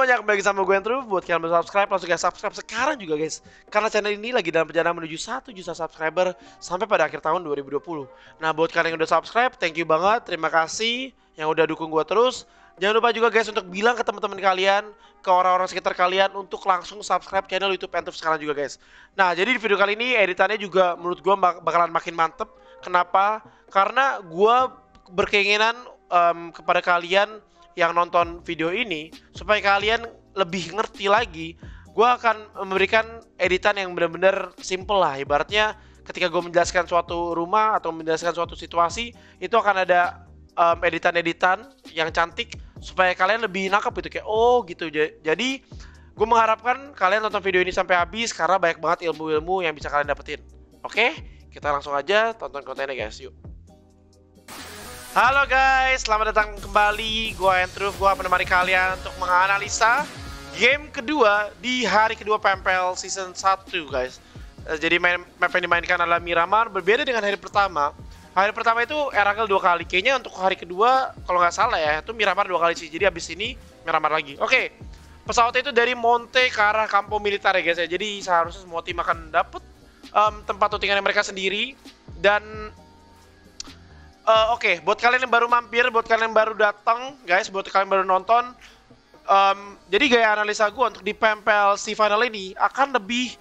semuanya, kembali lagi sama gue Andrew. Buat kalian yang belum subscribe, langsung guys subscribe sekarang juga guys. Karena channel ini lagi dalam perjalanan menuju 1 juta subscriber sampai pada akhir tahun 2020. Nah, buat kalian yang udah subscribe, thank you banget. Terima kasih yang udah dukung gue terus. Jangan lupa juga guys untuk bilang ke teman-teman kalian, ke orang-orang sekitar kalian untuk langsung subscribe channel YouTube Andrew sekarang juga guys. Nah, jadi di video kali ini editannya juga menurut gue bakalan makin mantep. Kenapa? Karena gue berkeinginan kepada kalian yang nonton video ini, supaya kalian lebih ngerti lagi, gue akan memberikan editan yang benar-benar simple lah. Ibaratnya ketika gue menjelaskan suatu rumah atau menjelaskan suatu situasi, itu akan ada editan-editan yang cantik supaya kalian lebih nangkep gitu, kayak oh gitu. Jadi gue mengharapkan kalian nonton video ini sampai habis karena banyak banget ilmu-ilmu yang bisa kalian dapetin. Oke, kita langsung aja tonton kontennya guys, yuk. Halo guys, selamat datang kembali. Gue Andrew, gue menemani kalian untuk menganalisa game kedua di hari kedua PMPL Season 1 guys. Jadi map yang dimainkan adalah Miramar, berbeda dengan hari pertama. Hari pertama itu Erangel 2 kali, kayaknya untuk hari kedua kalau nggak salah ya, itu Miramar 2 kali sih. Jadi abis ini Miramar lagi. Oke, pesawatnya itu dari Monte ke arah Kampo Militer ya guys ya. Jadi seharusnya semua tim akan dapet tempat toutingan mereka sendiri. Dan Oke, buat kalian yang baru mampir, buat kalian yang baru datang, guys, buat kalian yang baru nonton, jadi gaya analisa gue untuk di PMPL si final ini akan lebih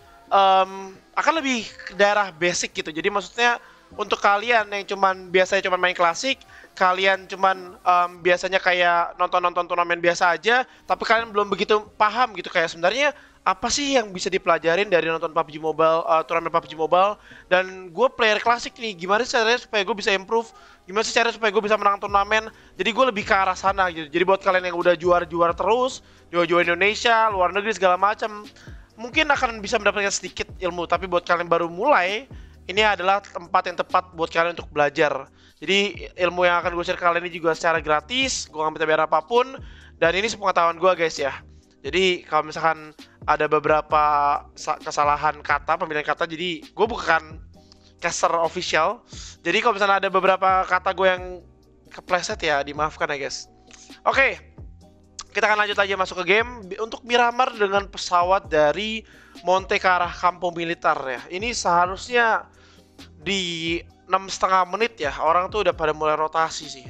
ke daerah basic gitu. Jadi maksudnya untuk kalian yang biasanya main klasik, kalian biasanya kayak nonton turnamen biasa aja, tapi kalian belum begitu paham gitu kayak sebenarnya apa sih yang bisa dipelajarin dari nonton PUBG Mobile, turnamen PUBG Mobile. Dan gue player klasik nih, gimana sih caranya supaya gue bisa improve, gimana sih caranya supaya gue bisa menang turnamen. Jadi gue lebih ke arah sana gitu. Jadi buat kalian yang udah juara terus, juara Indonesia, luar negeri segala macam, mungkin akan bisa mendapatkan sedikit ilmu. Tapi buat kalian baru mulai, ini adalah tempat yang tepat buat kalian untuk belajar. Jadi ilmu yang akan gue share kalian ini juga secara gratis, gue gak minta bayar apapun. Dan ini sepengetahuan gue guys ya. Jadi kalau misalkan ada beberapa kesalahan kata, pemilihan kata, jadi gue bukan caster official. Jadi kalau misalnya ada beberapa kata gue yang kepleset ya dimaafkan ya guys. Oke, kita akan lanjut aja masuk ke game. Untuk Miramar dengan pesawat dari Monte ke arah Kampo Militer ya. Ini seharusnya di 6,5 menit ya, orang tuh udah pada mulai rotasi sih.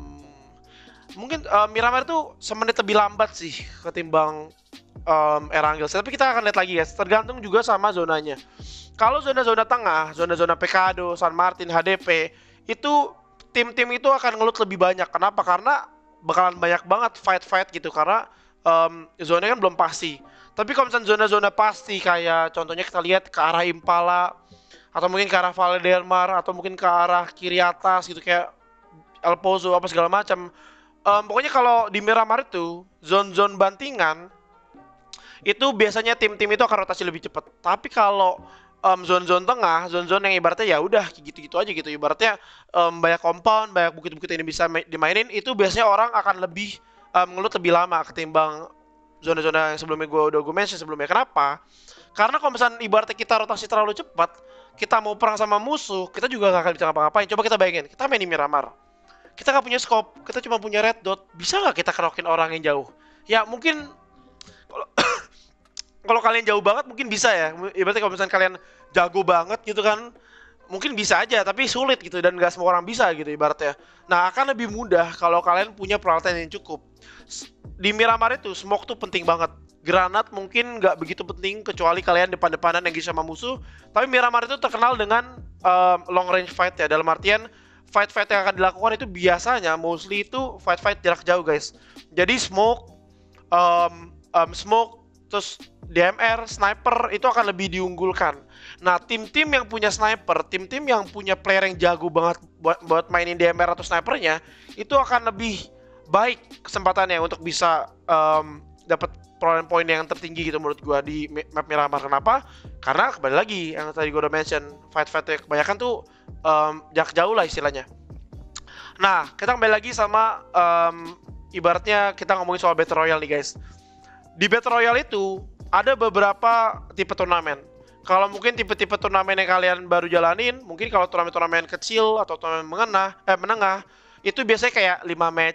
Mungkin Miramar tuh semenit lebih lambat sih ketimbang Erangel. Tapi kita akan lihat lagi guys, tergantung juga sama zonanya. Kalau zona-zona tengah, zona-zona Pecado, San Martin, HDP, itu tim-tim itu akan ngelut lebih banyak. Kenapa? Karena bakalan banyak banget fight-fight gitu, karena zonanya kan belum pasti. Tapi kalau misalnya zona-zona pasti, kayak contohnya kita lihat ke arah Impala, atau mungkin ke arah Valle del Mar, atau mungkin ke arah kiri atas gitu, kayak El Pozo, apa segala macam. Pokoknya kalau di Miramar itu, zone-zone bantingan, itu biasanya tim-tim itu akan rotasi lebih cepat. Tapi kalau zone-zone tengah, zone-zone yang ibaratnya ya udah gitu-gitu aja gitu, ibaratnya banyak compound, banyak bukit-bukit yang bisa dimainin, itu biasanya orang akan lebih ngelut lebih lama ketimbang zona-zona yang sebelumnya gue mention sebelumnya. Kenapa? Karena kalau misalnya ibaratnya kita rotasi terlalu cepat, kita mau perang sama musuh, kita juga gak akan bisa ngapa-ngapain. Coba kita bayangin, kita main di Miramar, kita gak punya scope, kita cuma punya red dot, bisa gak kita kerokin orang yang jauh? Ya mungkin kalau kalian jauh banget mungkin bisa ya. Ibaratnya kalau misalnya kalian jago banget gitu kan, mungkin bisa aja, tapi sulit gitu, dan gak semua orang bisa gitu ibaratnya. Nah, akan lebih mudah kalau kalian punya peralatan yang cukup. Di Miramar itu smoke tuh penting banget. Granat mungkin gak begitu penting kecuali kalian depan-depanan yang sama musuh. Tapi Miramar itu terkenal dengan long range fight ya. Dalam artian fight-fight yang akan dilakukan itu biasanya mostly itu fight-fight jarak jauh guys. Jadi smoke, terus DMR, sniper itu akan lebih diunggulkan. Nah, tim-tim yang punya sniper, tim-tim yang punya player yang jago banget buat mainin DMR atau snipernya, itu akan lebih baik kesempatannya untuk bisa dapat perolehan poin yang tertinggi gitu menurut gua di map Miramar. Kenapa? Karena kembali lagi yang tadi gua udah mention, fight-fightnya kebanyakan tuh jarak jauh lah istilahnya. Nah, kita kembali lagi sama ibaratnya kita ngomongin soal Battle Royale nih guys. Di Battle Royale itu ada beberapa tipe turnamen. Kalau mungkin tipe-tipe turnamen yang kalian baru jalanin, mungkin kalau turnamen-turnamen kecil atau turnamen menengah, itu biasanya kayak 5 match,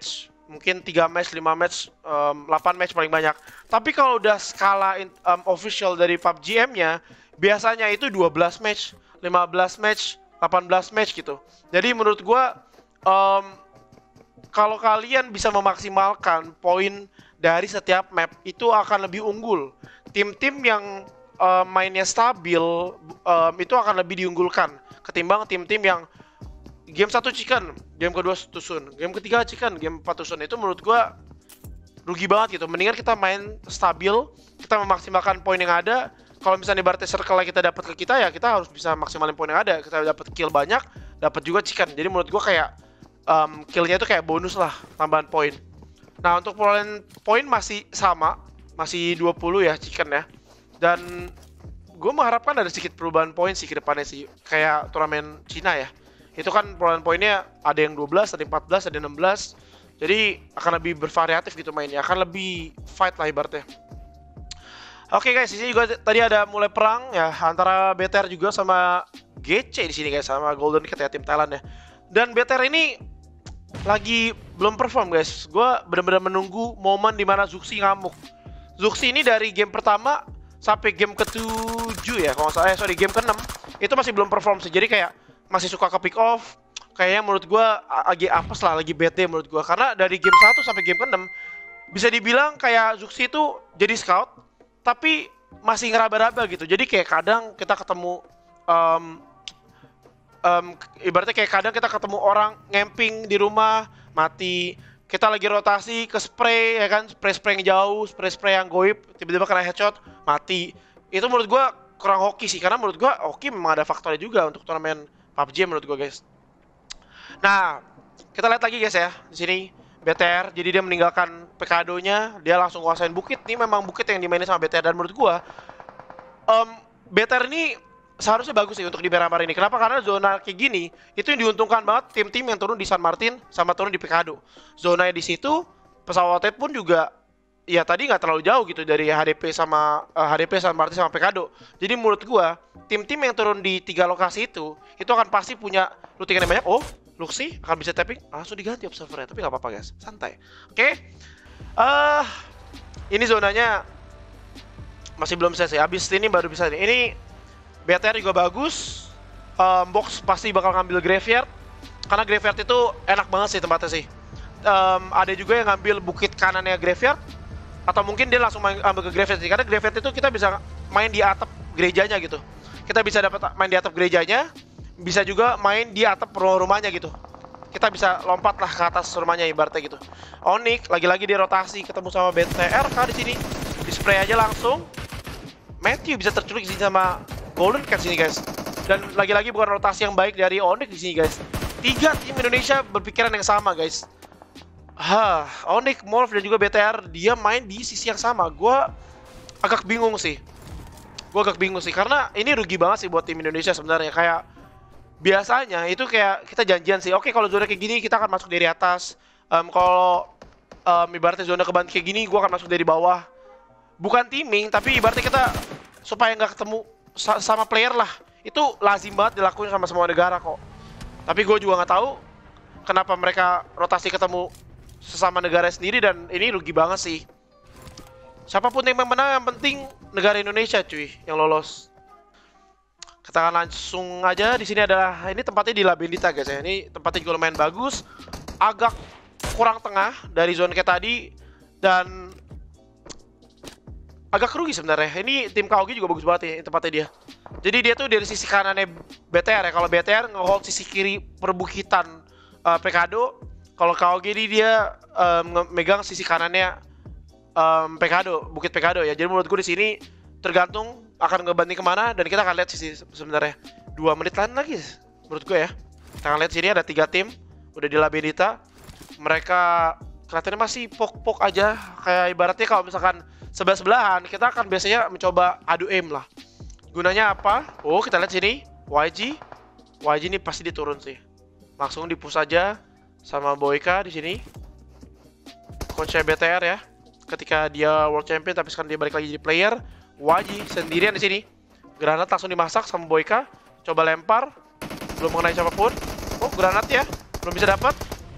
mungkin 3 match, 5 match, 8 match paling banyak. Tapi kalau udah skala official dari PUBG M-nya, biasanya itu 12 match, 15 match, 18 match gitu. Jadi menurut gua kalau kalian bisa memaksimalkan poin dari setiap map, itu akan lebih unggul. Tim-tim yang mainnya stabil itu akan lebih diunggulkan ketimbang tim-tim yang game 1 chicken, game kedua tusun, game ketiga chicken, game 4 tusun. Itu menurut gua rugi banget gitu. Mendingan kita main stabil, kita memaksimalkan poin yang ada. Kalau misalnya ibaratnya circle yang kita dapat ke kita, ya kita harus bisa maksimalin poin yang ada. Kita dapat kill banyak, dapat juga chicken. Jadi menurut gua kayak killnya itu kayak bonus lah, tambahan poin. Nah, untuk poin masih sama, masih 20 ya chicken ya. Dan gue mengharapkan ada sedikit perubahan poin sih ke depannya sih, kayak turnamen Cina ya. Itu kan perolehan poinnya ada yang 12, ada yang 14, ada yang 16. Jadi akan lebih bervariatif gitu mainnya, akan lebih fight lah ibaratnya. Oke guys, di sini juga tadi ada mulai perang ya antara BTR juga sama GC di sini guys, sama Golden Cat ya, tim Thailand ya. Dan BTR ini lagi belum perform guys. Gue benar-benar menunggu momen dimana Zuxi ngamuk. Zuxi ini dari game pertama sampai game ke-7 ya, kalau nggak salah, game ke-6 itu masih belum perform sih. Jadi kayak masih suka ke pick off. Kayaknya menurut gue lagi apes lah, lagi bete menurut gue. Karena dari game 1 sampai game ke-6 bisa dibilang kayak Zuxi itu jadi scout, tapi masih ngeraba-raba gitu. Jadi kayak kadang kita ketemu ibaratnya kayak kadang kita ketemu orang ngamping di rumah, mati. Kita lagi rotasi ke spray ya kan, spray yang jauh, spray yang goib, tiba-tiba kena headshot, mati. Itu menurut gua kurang hoki sih, karena menurut gua hoki memang ada faktornya juga untuk turnamen PUBG menurut gua guys. Nah, kita lihat lagi guys ya, di sini BTR, jadi dia meninggalkan Pekado-nya, dia langsung nguasain bukit. Ini memang bukit yang dimainin sama BTR, dan menurut gua BTR ini seharusnya bagus sih untuk di Miramar ini. Kenapa? Karena zona kayak gini itu yang diuntungkan banget tim-tim yang turun di San Martin sama turun di Pekado. Zonanya di situ, pesawatnya pun juga ya tadi nggak terlalu jauh gitu dari HDP sama HDP San Martin sama Pekado. Jadi menurut gua tim-tim yang turun di 3 lokasi itu akan pasti punya looting yang banyak. Oh, Luxi akan bisa tapping, langsung diganti observernya, tapi nggak apa-apa guys, santai. Oke. Ini zonanya masih belum selesai. Habis ini baru bisa ini. BTR juga bagus. Box pasti bakal ngambil graveyard, karena graveyard itu enak banget sih tempatnya sih. Ada juga yang ngambil bukit kanannya graveyard, atau mungkin dia langsung ambil ke graveyard sih, karena graveyard itu kita bisa main di atap gerejanya gitu. Kita bisa dapat main di atap gerejanya, bisa juga main di atap rumahnya gitu. Kita bisa lompat lah ke atas rumahnya ibaratnya gitu. Onyx lagi-lagi dia rotasi ketemu sama BTR kan di sini. Di spray aja langsung. Matthew bisa terculik di sini sama Golden Cat sini guys. Dan lagi-lagi bukan rotasi yang baik dari Onyx di sini guys. 3 tim Indonesia berpikiran yang sama guys. Onyx, Morph dan juga BTR dia main di sisi yang sama. Gua agak bingung sih. Karena ini rugi banget sih buat tim Indonesia sebenarnya. Kayak biasanya itu kayak kita janjian sih. Oke, kalau zona kayak gini kita akan masuk dari atas. Kalau ibaratnya zona kebantu kayak gini gua akan masuk dari bawah. Bukan teaming, tapi ibaratnya kita supaya nggak ketemu sama player lah. Itu lazim banget dilakuin sama semua negara kok. Tapi gue juga nggak tahu kenapa mereka rotasi ketemu sesama negara sendiri, dan ini rugi banget sih. Siapapun yang menang, yang penting negara Indonesia cuy yang lolos. Kita akan langsung aja. Di sini adalah ini tempatnya di Labendita guys ya. Ini tempatnya juga lumayan bagus. Agak kurang tengah dari zona kayak tadi, dan agak rugi sebenarnya. Ini tim KOG juga bagus banget ya tempatnya dia. Jadi dia tuh dari sisi kanannya BTR ya. Kalau BTR nge-hold sisi kiri perbukitan Pekado, kalau KOG ini dia megang sisi kanannya Pekado, Bukit Pekado ya. Jadi menurut gue di sini tergantung akan ngebanding kemana, dan kita akan lihat sisi sebenarnya 2 menit lagi menurut gue ya. Kita akan lihat sini ada 3 tim udah di Labendita. Mereka kelihatannya masih pok-pok aja, kayak ibaratnya kalau misalkan sebelah-sebelahan, kita akan biasanya mencoba adu aim lah. Gunanya apa? Oh, kita lihat sini. YG ini pasti diturun sih. Langsung di-push aja sama Boyka di sini. Coachnya BTR ya. Ketika dia World Champion tapi sekarang dia balik lagi jadi player. YG sendirian di sini. Granat langsung dimasak sama Boyka. Coba lempar. Belum mengenai siapapun. Oh, granat ya. Belum bisa dapat.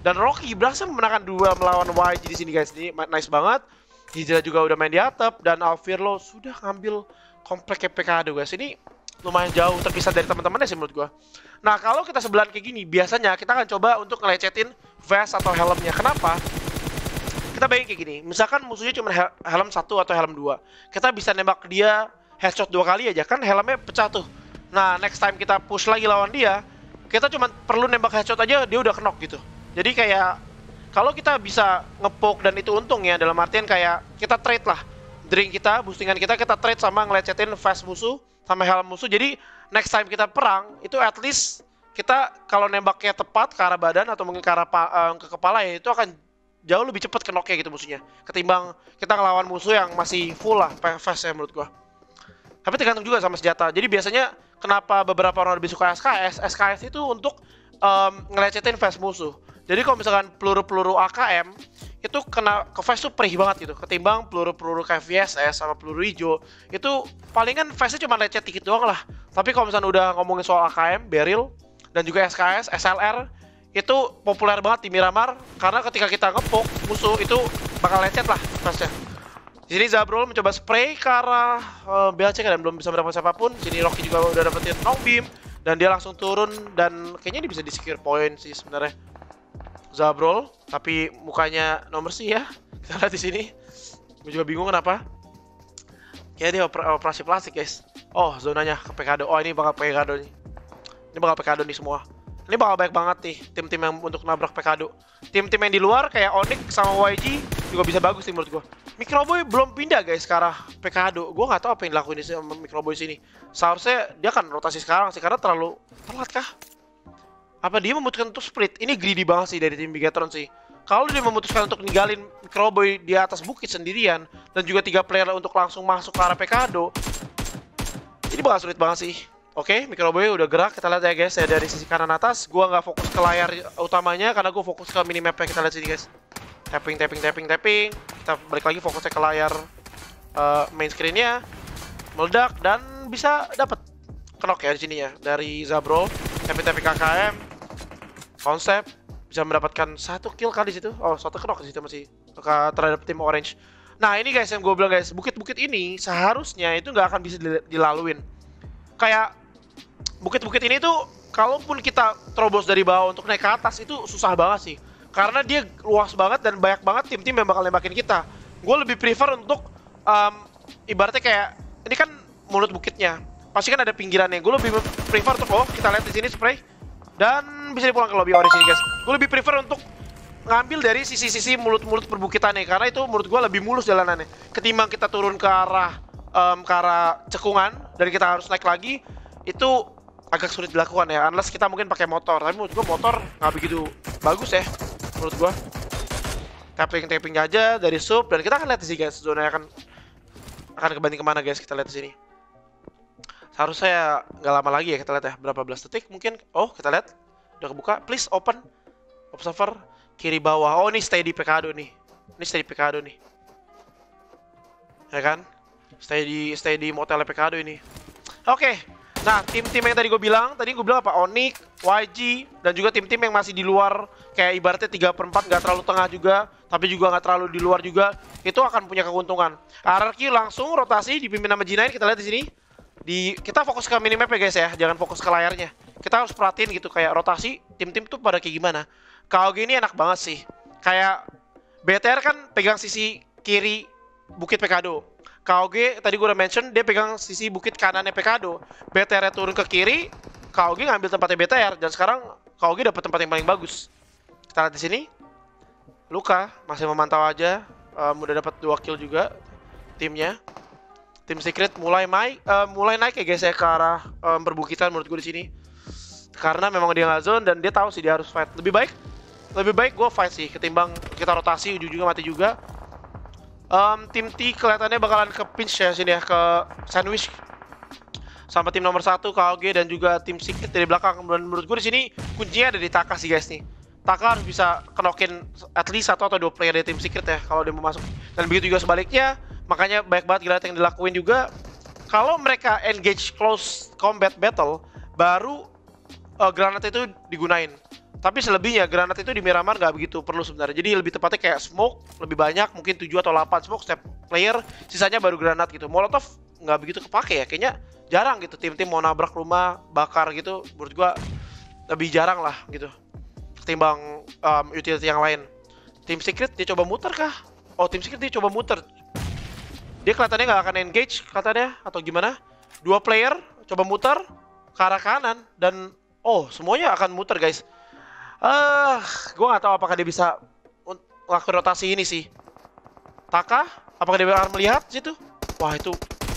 Dan Rocky berhasil memenangkan 2 melawan YG di sini guys. Ini nice banget. Hijrah juga udah main di atap dan Alvirlo sudah ngambil komplek Pekado guys. Ini lumayan jauh terpisah dari teman-temannya sih menurut gua. Nah, kalau kita sebelahan kayak gini, biasanya kita akan coba untuk ngelecetin vest atau helmnya. Kenapa? Kita bayangin kayak gini. Misalkan musuhnya cuma helm 1 atau helm 2. Kita bisa nembak dia headshot 2 kali aja, kan helmnya pecah tuh. Nah, next time kita push lagi lawan dia, kita cuma perlu nembak headshot aja, dia udah knock gitu. Jadi kayak kalau kita bisa ngepoke dan itu untung ya, dalam artian kayak kita trade lah drink kita, boostingan kita trade sama ngelecetin vest musuh sama helm musuh. Jadi next time kita perang itu at least kita kalau nembaknya tepat ke arah badan atau mungkin ke arah ke kepala ya, itu akan jauh lebih cepat knocknya gitu musuhnya ketimbang kita ngelawan musuh yang masih full lah vest ya menurut gua. Tapi tergantung juga sama senjata. Jadi biasanya kenapa beberapa orang lebih suka SKS itu untuk ngelecetin vest musuh. Jadi kalau misalkan peluru-peluru AKM itu kena ke vest tuh perih banget gitu, ketimbang peluru-peluru kayak VSS sama peluru hijau itu palingan vestnya cuma lecet dikit doang lah. Tapi kalau misalkan udah ngomongin soal AKM, Beryl dan juga SKS, SLR itu populer banget di Miramar karena ketika kita ngepoke musuh itu bakal lecet lah vestnya. Di sini Zabrol mencoba spray ke arah BLC dan belum bisa mendapatkan siapapun. Sini Rocky juga udah dapetin long beam dan dia langsung turun dan kayaknya dia bisa di secure point sih sebenarnya. Zabrol, tapi mukanya nomor sih ya. Kita lihat di sini. Gue juga bingung kenapa. Kayaknya dia operasi plastik guys. Oh, zonanya ke Pekado. Oh, ini bakal Pekado nih. Ini bakal Pekado nih semua. Ini bakal baik banget nih tim-tim yang untuk nabrak Pekado. Tim-tim yang di luar kayak Onyx sama YG juga bisa bagus sih menurut gue. Microboy belum pindah guys ke arah Pekado. Gue nggak tahu apa yang dilakuin sama Microboy sini. Seharusnya dia kan rotasi sekarang sih karena terlalu telat kah? Apa dia memutuskan untuk split? Ini greedy banget sih dari tim Bigatron sih. Kalau dia memutuskan untuk ninggalin Microboy di atas bukit sendirian dan juga 3 player untuk langsung masuk ke arah Pekado, ini bakal sulit banget sih. Oke, Microboy udah gerak. Kita lihat ya guys, ya dari sisi kanan atas. Gua nggak fokus ke layar utamanya karena gue fokus ke minimapnya. Kita lihat sini guys. Tapping. Kita balik lagi fokusnya ke layar main screennya. Meledak dan bisa dapat knock ya di sini ya dari Zabrol. Tapping KKM. Konsep bisa mendapatkan 1 kill kali di situ. Oh, 1 knock di situ masih terhadap tim Orange. Nah, ini guys yang gue bilang guys, bukit-bukit ini seharusnya itu nggak akan bisa dilaluin. Kayak bukit-bukit ini tuh kalaupun kita terobos dari bawah untuk naik ke atas itu susah banget sih. Karena dia luas banget dan banyak banget tim-tim yang bakal nembakin kita. Gue lebih prefer untuk ibaratnya kayak ini kan mulut bukitnya. Pasti kan ada pinggirannya. Gue lebih prefer untuk kita lihat di sini spray dan bisa dipulang ke lobby Orange ini guys. Gue lebih prefer untuk ngambil dari sisi-sisi mulut-mulut perbukitannya karena itu menurut gue lebih mulus jalanannya ketimbang kita turun ke arah cekungan dan kita harus naik lagi. Itu agak sulit dilakukan ya, unless kita mungkin pakai motor. Tapi menurut gue motor nggak begitu bagus ya menurut gue. Tapping aja dari sub dan kita akan lihat di sini guys, zona akan kebanding kemana guys. Kita lihat di sini. Seharusnya nggak lama lagi ya, kita lihat ya berapa belas detik mungkin. Oh, kita lihat udah kebuka. Please open observer kiri bawah. Oh, ini stay di Pekado nih. Ini stay di Pekado nih. Ya kan? Stay di motel Pekado ini. Oke. Nah, tim-tim yang tadi gue bilang apa? Onyx, YG dan juga tim-tim yang masih di luar kayak ibaratnya 3/4 nggak terlalu tengah juga, tapi juga nggak terlalu di luar juga, itu akan punya keuntungan. RRQ langsung rotasi dipimpin sama G9. Kita lihat di sini. Kita fokus ke minimap ya guys ya, jangan fokus ke layarnya. Kita harus perhatiin gitu kayak rotasi tim-tim tuh pada kayak gimana. KOG ini enak banget sih. Kayak BTR kan pegang sisi kiri bukit Pekado. KOG tadi gue udah mention dia pegang sisi bukit kanannya Pekado. BTR turun ke kiri, KOG ngambil tempatnya BTR dan sekarang KOG dapat tempat yang paling bagus. Kita lihat di sini. Luka masih memantau aja, udah dapat 2 kill juga timnya. Tim Secret mulai naik ya guys ya ke arah perbukitan menurut gue di sini. Karena memang dia nggak zone dan dia tahu sih dia harus fight. Lebih baik gue fight sih ketimbang kita rotasi ujung-ujungnya mati juga. Tim T kelihatannya bakalan ke pinch ya sini ya, ke sandwich sama tim nomor 1 KOG dan juga tim Secret dari belakang. Dan menurut gue di sini kuncinya ada di Taka sih guys nih. Taka harus bisa knock-in at least 1 atau 2 player dari tim Secret ya kalau dia mau masuk. Dan begitu juga sebaliknya. Makanya banyak banget granat yang dilakuin juga. Kalau mereka engage close combat battle, baru granat itu digunain. Tapi selebihnya granat itu di Miramar nggak begitu perlu sebenarnya. Jadi lebih tepatnya kayak smoke lebih banyak, mungkin 7 atau 8 smoke setiap player, sisanya baru granat gitu. Molotov nggak begitu kepake ya, kayaknya jarang gitu tim-tim mau nabrak rumah, bakar gitu. Menurut gua lebih jarang lah gitu ketimbang utility yang lain. Tim Secret dia coba muter kah? Oh, Tim Secret dia coba muter. Dia kelihatannya nggak akan engage katanya atau gimana? 2 player coba muter ke arah kanan dan oh semuanya akan muter guys. Gue nggak tahu apakah dia bisa ngelakuin rotasi ini sih. Taka, apakah dia akan melihat situ? Wah itu.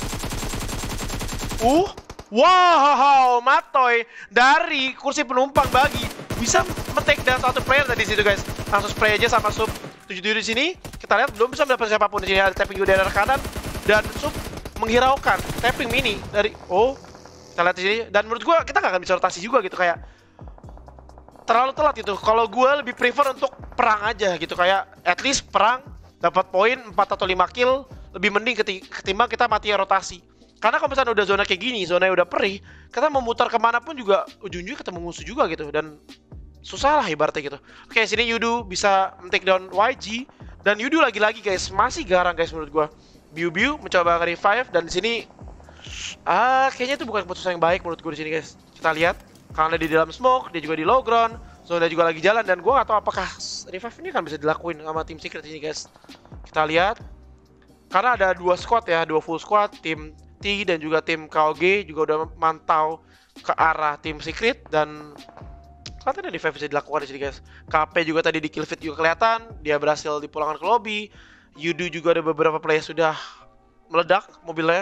Wow, Matoy dari kursi penumpang bagi bisa men-take down satu player tadi situ guys. Langsung spray aja sama Sub 77 di sini. Kita lihat belum bisa mendapatkan siapapun di sini. Ada tapping juga dari arah kanan dan Sub menghiraukan tapping mini dari kita lihat di sini. Dan menurut gue kita nggak akan bisa rotasi juga gitu kayak terlalu telat gitu. Kalau gue lebih prefer untuk perang aja gitu kayak at least perang dapat poin 4 atau 5 kill lebih mending ketimbang kita mati rotasi. Karena kalau misalnya udah zona kayak gini, zona udah perih, kita mau mutar kemana pun juga ujung-ujungnya ketemu musuh juga gitu dan susah lah ibaratnya gitu. Oke, sini Yudu bisa take down YG dan Yudu lagi-lagi guys masih garang guys menurut gue. Biu mencoba revive dan di sini kayaknya itu bukan keputusan yang baik menurut gue di sini guys. Kita lihat karena di dalam smoke, dia juga di low ground, zona juga lagi jalan dan gue gak tahu apakah revive ini kan bisa dilakuin sama tim Secret ini guys. Kita lihat karena ada 2 squad ya, 2 full squad, tim T dan juga tim KOG juga udah mantau ke arah tim Secret dan katanya revive bisa dilakukan di sini guys. KP juga tadi di kill feed juga kelihatan, dia berhasil dipulangkan ke lobby. Yudu juga ada beberapa player sudah meledak mobilnya.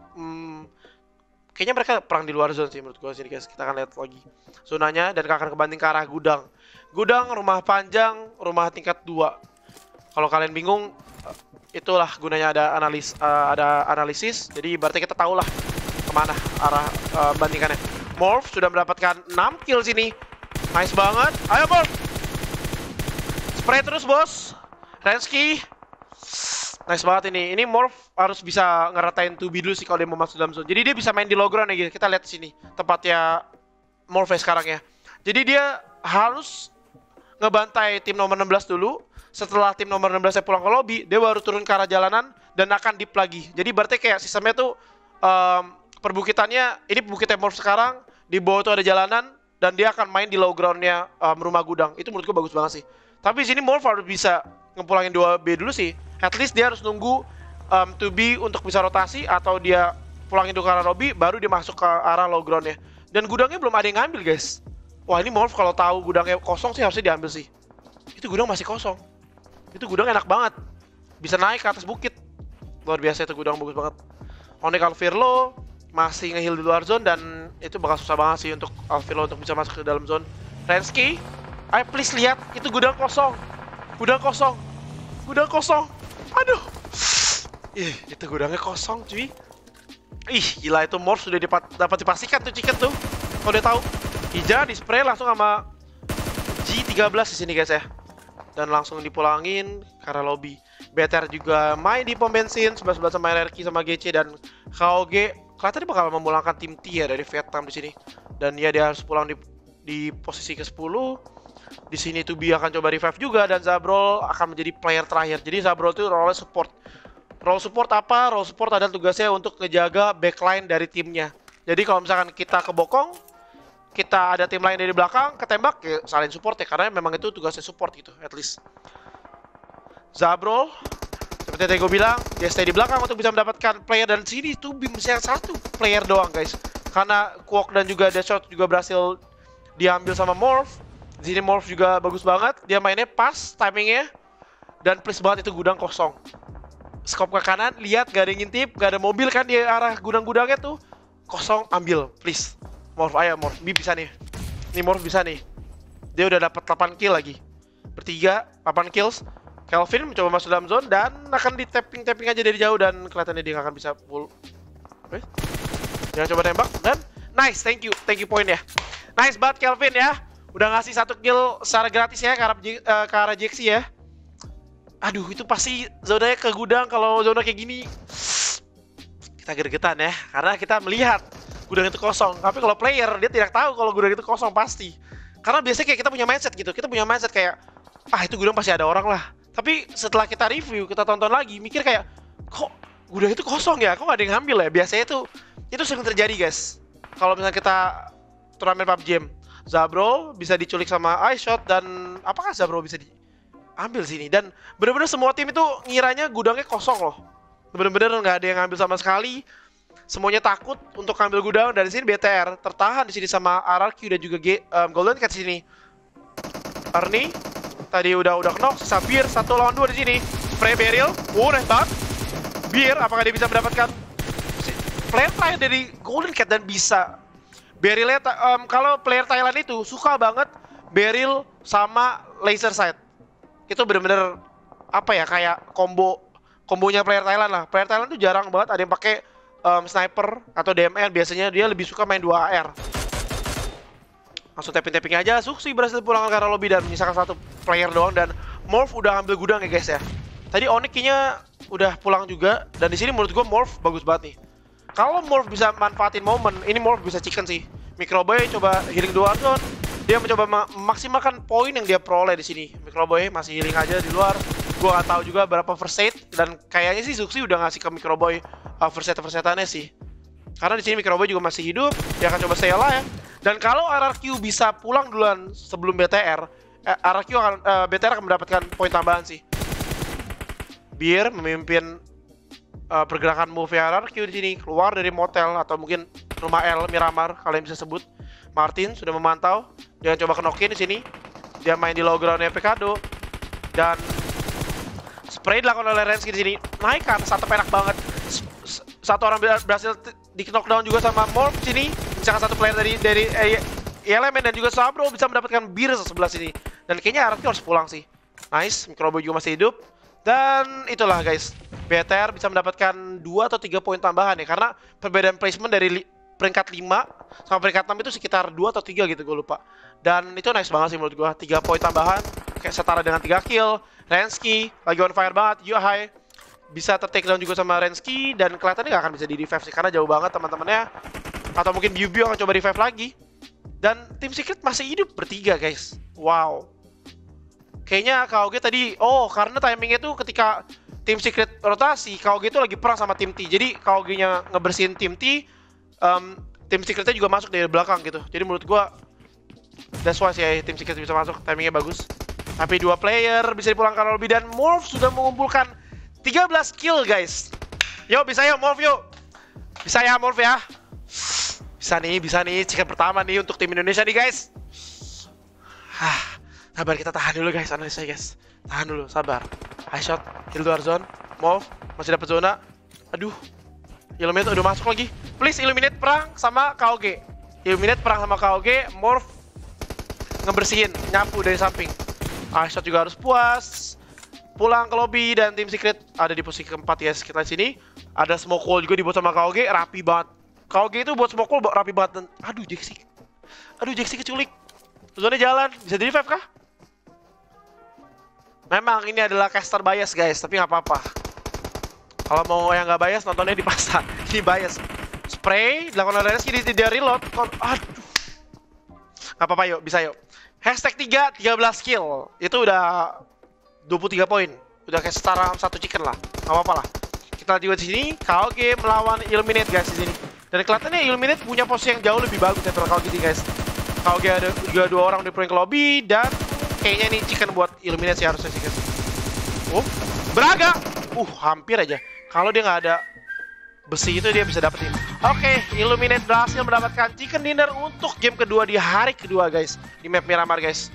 Kayaknya mereka perang di luar zone sih menurut gue sini guys. Kita akan lihat lagi zonanya dan akan kebanding ke arah gudang. Gudang, rumah panjang, rumah tingkat 2. Kalau kalian bingung, itulah gunanya ada analisis. Jadi berarti kita tahu lah kemana arah bandingannya. Morph sudah mendapatkan 6 kill sini. Nice banget. Ayo Morph. Spray terus bos. Rensky. Nice banget ini. Ini Morph harus bisa ngeratain 2B dulu sih kalau dia mau masuk dalam zone. Jadi dia bisa main di low ground ya gitu. Kita lihat sini tempatnya Morph sekarang ya. Jadi dia harus ngebantai tim nomor 16 dulu. Setelah tim nomor 16 pulang ke lobby, dia baru turun ke arah jalanan dan akan deep lagi. Jadi berarti kayak sistemnya tuh perbukitannya, ini perbukitan Morph sekarang, di bawah tuh ada jalanan dan dia akan main di low groundnya rumah gudang. Itu menurutku bagus banget sih. Tapi di sini Morph harus bisa ngepulangin 2B dulu sih. At least dia harus nunggu 2B untuk bisa rotasi atau dia pulangin dulu ke arah lobby baru dia masuk ke arah low groundnya. Dan gudangnya belum ada yang ngambil guys. Wah ini Morph kalau tahu gudangnya kosong sih harusnya diambil sih. Itu gudang masih kosong. Itu gudang enak banget. Bisa naik ke atas bukit. Luar biasa itu gudang bagus banget. Onek Alvirlo masih ngeheal di luar zone dan itu bakal susah banget sih untuk Alvirlo untuk bisa masuk ke dalam zone. Rensky, ayo please lihat itu gudang kosong. Gudang kosong. Gudang kosong. Aduh. Itu gudangnya kosong cuy. Gila itu Morph sudah dapat dipastikan tuh chicken tuh. Kalau dia tahu. Hija di spray langsung sama G13 di sini guys ya. Dan langsung dipulangin ke arah lobby. BTR juga main di pom bensin sebelah-sebelah sama RRQ sama GC dan KOG. Kelihatan dia bakal memulangkan tim T ya dari Vietnam di sini. Dan ya dia harus pulang di posisi ke-10. Di sini Tubi akan coba revive juga dan Zabrol akan menjadi player terakhir. Jadi Zabrol itu role support. Role support apa? Role support adalah tugasnya untuk ngejaga backline dari timnya. Jadi kalau misalkan kita kebokong, kita ada tim lain dari belakang, ketembak, ya saling support ya. Karena memang itu tugasnya support gitu, at least. Zabrol, seperti yang tadi gue bilang, dia stay di belakang untuk bisa mendapatkan player. Dan sini Tubi masih yang 1 player doang guys. Karena Kwok dan juga Deadshot juga berhasil diambil sama Morph. Di sini Morph juga bagus banget, dia mainnya pas timingnya dan please banget itu gudang kosong. Skop ke kanan, lihat gak ada yang ngintip, gak ada mobil kan di arah gudang-gudangnya tuh kosong, ambil please. Morph, ayo Morph, bisa nih. Nih Morph bisa nih. Dia udah dapat 8 kill lagi. Bertiga, 8 kills. Kelvin mencoba masuk dalam zone dan akan di tapping aja dari jauh dan kelihatannya dia gak akan bisa pull. Oke. Jangan coba tembak dan nice, thank you point ya. Nice banget Kelvin ya. Udah ngasih 1 kill secara gratis ya ke arah Jexi ya. Aduh itu pasti zonanya ke gudang kalau zona kayak gini. Kita gergetan ya, karena kita melihat gudang itu kosong. Tapi kalau player dia tidak tahu kalau gudang itu kosong pasti. Karena biasanya kayak kita punya mindset gitu. Kita punya mindset kayak, itu gudang pasti ada orang lah. Tapi setelah kita review, kita tonton lagi, mikir kayak, kok gudang itu kosong ya? Kok gak ada yang ngambil ya? Biasanya itu sering terjadi guys. Kalau misalnya kita turnamen PUBG, Zabro bisa diculik sama iShot, dan apakah Zabro bisa diambil sini? Dan bener-bener semua tim itu ngiranya gudangnya kosong loh. Bener-bener nggak ada yang ngambil sama sekali. Semuanya takut untuk ngambil gudang. Dan di sini BTR tertahan di sini sama RRQ dan juga Golden Cat di sini. Ernie tadi udah knock, sisa Bir 1 lawan 2 di sini. Spray Beryl, nice banget. Bir, apakah dia bisa mendapatkan player terakhir dari Golden Cat? Dan bisa. Berylnya, kalau player Thailand itu suka banget Beryl sama laser sight. Itu bener-bener apa ya, kayak kombonya player Thailand lah. Player Thailand tuh jarang banget ada yang pakai sniper atau DMR. Biasanya dia lebih suka main 2 AR. Langsung tapping aja. Suksi berhasil pulang ke arah lobby dan menyisakan 1 player doang. Dan Morph udah ambil gudang ya guys ya. Tadi Onyx kayaknya udah pulang juga. Dan di sini menurut gue Morph bagus banget nih. Kalau Morph bisa manfaatin momen, ini Morph bisa chicken sih. Microboy coba healing 2 zone. Dia mencoba memaksimalkan poin yang dia peroleh di sini. Microboy masih healing aja di luar. Gua nggak tahu juga berapa first aid, dan kayaknya sih Suksi udah ngasih ke Microboy first aid-annya sih. Karena di sini Microboy juga masih hidup, dia akan coba stay alive ya. Dan kalau RRQ bisa pulang duluan sebelum BTR, BTR akan mendapatkan poin tambahan sih. Bir memimpin pergerakan move RRQ di sini, keluar dari motel atau mungkin rumah L Miramar kalian bisa sebut. Martin sudah memantau, dia coba knock-in di sini. Dia main di low ground Pekado, dan spray dilakukan oleh Rensky di sini. Naikkan satu penak banget. Satu orang berhasil di knockdown juga sama Morph sini. Misalkan 1 player dari Elemen, dan juga Sabro bisa mendapatkan Bir sebelah sini. Dan kayaknya RRQ harus pulang sih. Nice, Microboy juga masih hidup. Dan itulah guys, BTR bisa mendapatkan 2 atau 3 poin tambahan ya. Karena perbedaan placement dari peringkat 5 sama peringkat 6 itu sekitar 2 atau 3 gitu, gue lupa. Dan itu nice banget sih menurut gue. 3 poin tambahan, kayak setara dengan 3 kill. Rensky lagi on fire banget. Yuhai bisa take down juga sama Rensky, dan kelihatannya nggak akan bisa di revive sih karena jauh banget teman-temannya. Atau mungkin Biu akan coba revive lagi. Dan tim Secret masih hidup bertiga guys. Wow. Kayaknya KOG tadi, karena timingnya tuh ketika tim Secret rotasi, KOG itu lagi perang sama tim T. Jadi KOG-nya ngebersihin tim T, tim Secretnya juga masuk dari belakang gitu. Jadi menurut gua that's why sih tim Secret bisa masuk, timingnya bagus. Tapi 2 player bisa dipulangkan lebih, dan Morph sudah mengumpulkan 13 kill guys. Yuk, bisa yuk Morph yuk. Bisa ya Morph ya. Bisa nih chicken pertama nih untuk tim Indonesia nih guys. Sabar, kita tahan dulu guys, analisa guys. Tahan dulu, sabar. High shot, kill luar zone. Morph masih dapat zona. Aduh, Illuminate udah masuk lagi. Please Illuminate perang sama KOG. Illuminate perang sama KOG. Morph ngebersihin, nyapu dari samping. Shot juga harus puas. Pulang ke lobby, dan tim Secret ada di posisi keempat guys. Kita di sini ada smoke wall juga dibuat sama KOG, rapi banget. KOG itu buat smoke wall rapi banget. Dan aduh Jaxi keculik. Zone jalan, bisa di revive kah? Memang ini adalah caster bias guys, tapi nggak apa-apa. Kalau mau yang nggak bias, nontonnya di pasar. Ini bias. Spray dilakukan oleh Reski, dia reload. Aduh. Nggak apa-apa yuk, bisa yuk. Hashtag 3, 13 kill. Itu udah 23 poin. Udah kayak setara 1 chicken lah. Gak apa-apa lah. Kita juga di sini KOG melawan Illuminate guys di sini. Dan kelihatannya Illuminate punya posisi yang jauh lebih bagus daripada KOG ini guys. KOG ada juga 2 orang di point ke lobby, dan kayaknya ini chicken buat Illuminate sih harusnya sih guys. Braga. Hampir aja. Kalau dia nggak ada besi itu, dia bisa dapetin. Oke, Illuminate berhasil mendapatkan chicken dinner untuk game kedua di hari kedua guys, di map Miramar guys.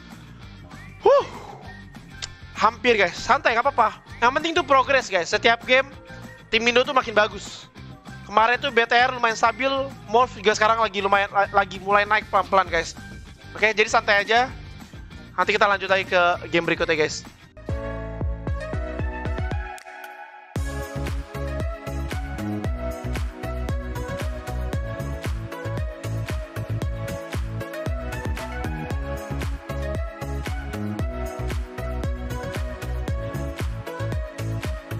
Hampir guys, santai nggak apa-apa. Yang penting tuh progress guys. Setiap game tim Indo tuh makin bagus. Kemarin tuh BTR lumayan stabil, Morph juga sekarang lagi mulai naik pelan-pelan guys. Oke, jadi santai aja. Nanti kita lanjut lagi ke game berikutnya guys.